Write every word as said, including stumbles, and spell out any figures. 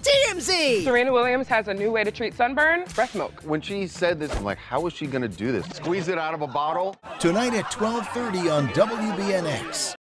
T M Z! Serena Williams has a new way to treat sunburn, breast milk. When she said this, I'm like, how is she gonna do this? Squeeze it out of a bottle? Tonight at twelve thirty on W B N X.